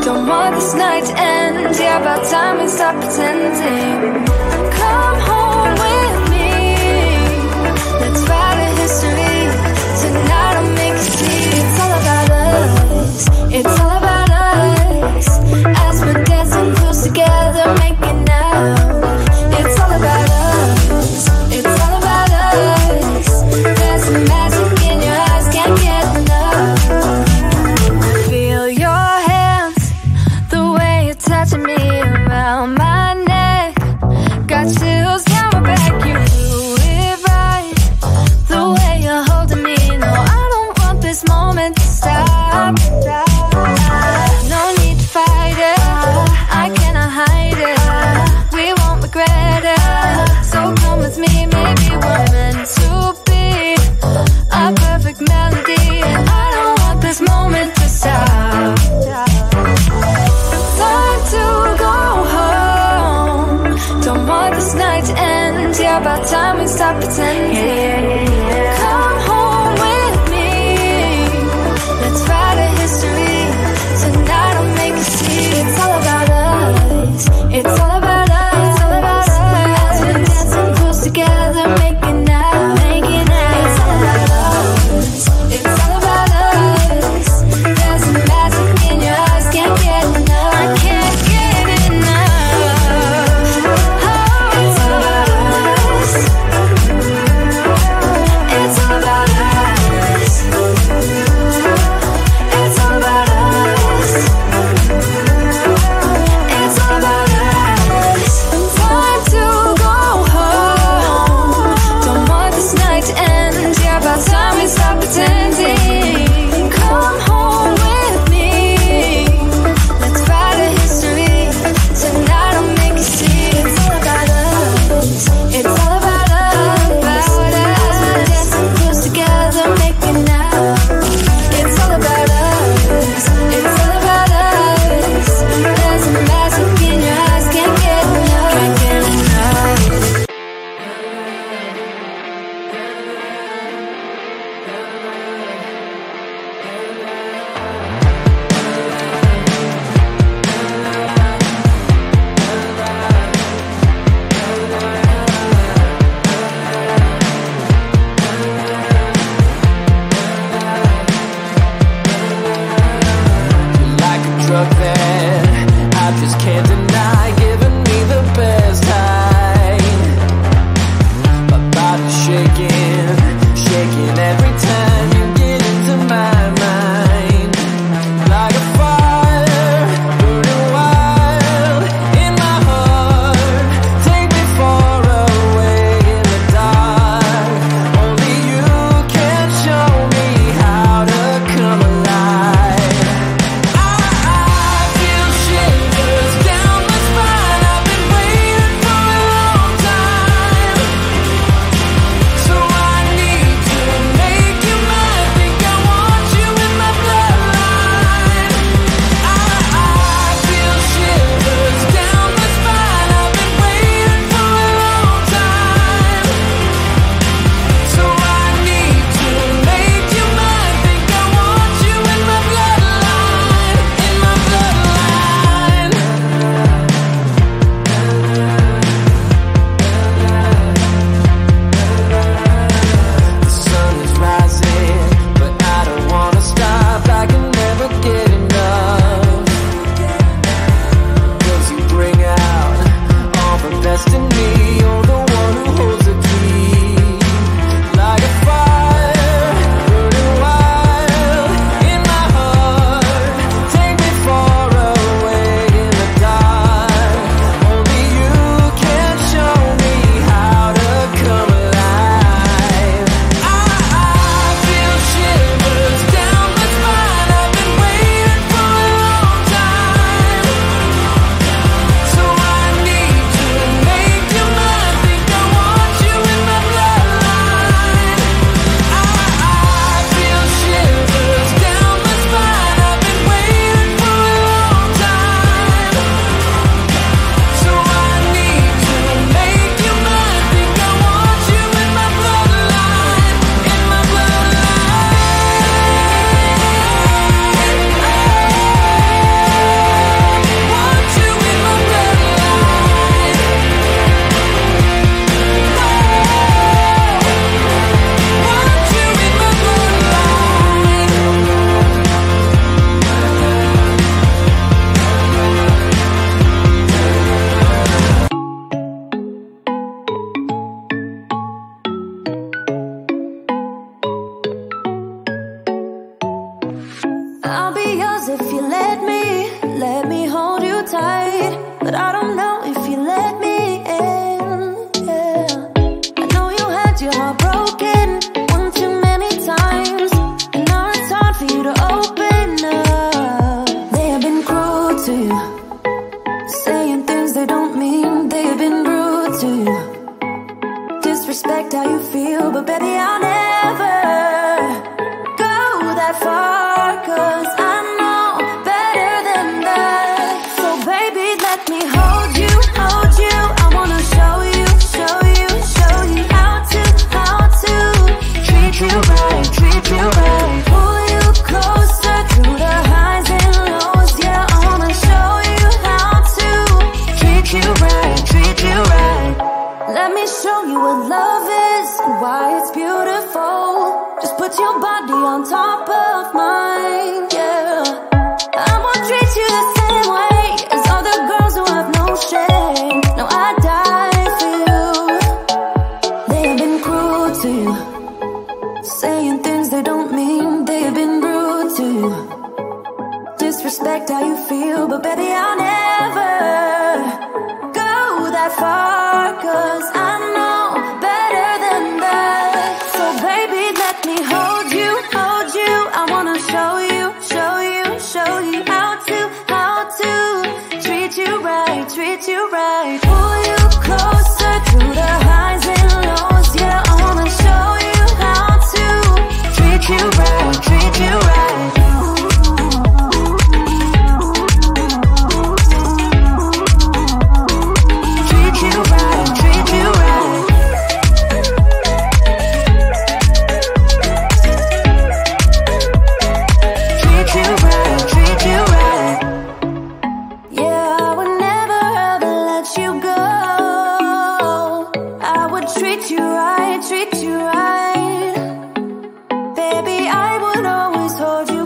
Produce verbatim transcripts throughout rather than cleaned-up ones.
Don't want this night to end. Yeah, about time we stop pretending. Come home with me. Let's write a history. Tonight I'll make you see. It's all about us. It's all about us. As we're dancing close together, making out. It's all about us. It's all about us. There's some magic in your eyes, can't get enough. Feel your hands, the way you're touching me around my neck. Got chills down my back, you do it right. The way you're holding me, no, I don't want this moment to stop. No need to fight it, I cannot hide it. We won't regret it, so come with me, maybe we're meant to be. A perfect melody, and I don't want this moment to stop. Time to go home. Don't want this night to end. Yeah, about time we stop pretending. Come home with me. Let's write a history. Tonight I'll make you see. It's all about us. It's all about us. It's all about us. As we're dancing close together, making out, making out. It's all about us. It's all about us. There's some magic in your eyes, can't get enough. I can't get enough. Oh, it's all about us. It's all about us. It's all about us. It's all about us. Time to go home. Don't want this night to end. Yeah, about time we stop pretending. Come home with me. Let's write a history. Tonight I'll make you see. It's all about us. It's all about us. As we're dancing close together, making out. It's all about us. It's all about us. There's a magic in your eyes, can't get enough. Can't get enough. Like a drug that I just can't deny, giving me the best high. My body's shaking, shaking every time you get into my mind. Like a fire, burning wild in my heart. Take me far away in the dark. Only you can show me how to come alive. I feel shivers down but I don't know if you let me in. Yeah, I know you had your heart broken one too many times, and now it's hard for you to open up. They have been cruel to you, saying things they don't mean. They have been rude to you, disrespect how you feel, but baby, I'll never go that far, 'cause I know better than that. So baby, let me hold you, hold you. I wanna show you, show you, show you how to, how to treat you right, treat you right. Pull you closer through the highs and lows. Yeah, I wanna show you how to treat you right, treat you right. Let me show you what love is and why it's beautiful. Just put your body on top of mine, yeah. I won't treat you the same way as other girls who have no shame. No, I die for you. They have been cruel to you, saying things they don't mean. They have been rude to you, disrespect how you feel, but baby, I'll never go that far, 'cause I know better than that. So baby, let me hold you, hold you. I wanna show you, show you, show you how to, how to treat you right, treat you right. Pull you closer through the highs and lows. Yeah, I wanna show you how to treat you right, treat you right. Treat you right, treat you right. Baby, I would always hold you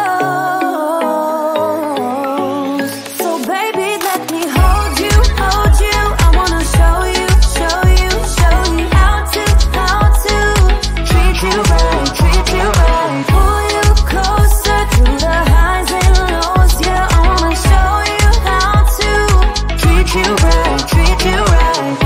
close. So baby, let me hold you, hold you. I wanna show you, show you, show you how to, how to treat you right, treat you right. Pull you closer through the highs and lows. Yeah, I wanna show you how to treat you right, treat you right.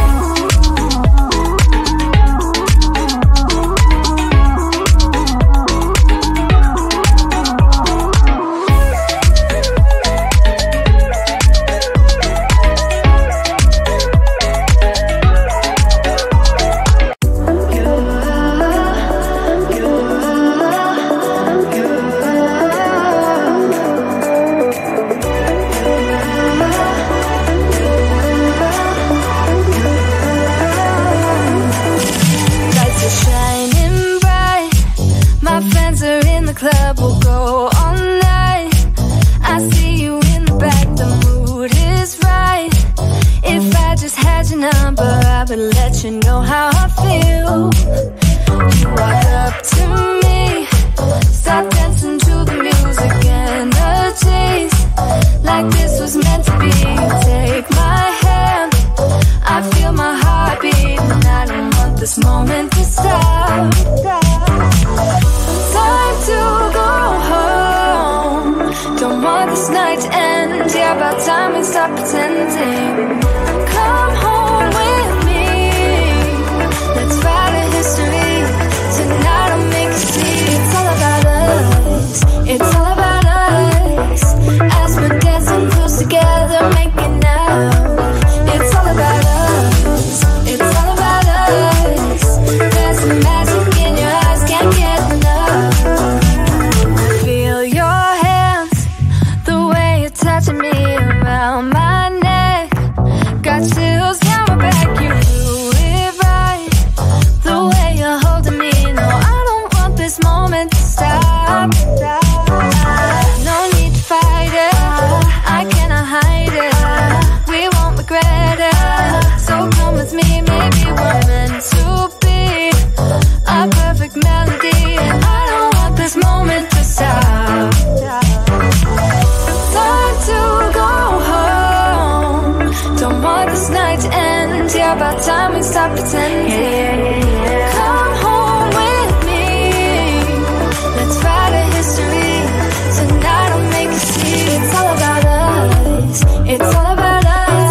Club will go all night. I see you in the back, the mood is right. If I just had your number, I would let you know how I feel. You walk up to me, start dancing to the music and the chase, like this was meant to be. Take my hand, I feel my heart beat, and I don't want this moment to stop. Time to go home, don't want this night to end. Yeah, about time we stop pretending. Come home with me, let's write a history. Tonight I'll make you see it's all about us, it's all about us. As we're dancing close together, making out. It's all about us, it's all about us. There's some magic in your eyes, can't get enough. Feel your hands, the way you're touching me around my neck. Got chills down my back, you do it right. The way you're holding me, no, I don't want this moment to stop. No need to fight it, I cannot hide it. We won't regret it, so come with me, maybe we're meant to be. A perfect melody, and I don't want this moment to stop. Time to go home, don't want this night to end. Yeah, about time we stop pretending. Come home with me, let's write a history. Tonight I'll make you see it's all about us, it's all about us.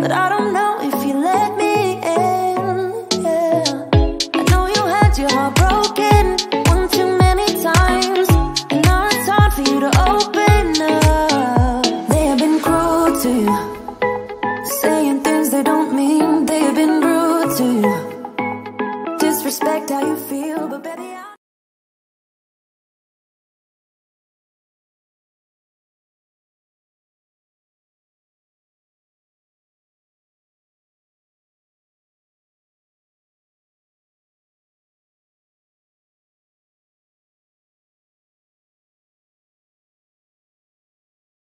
that I don't know.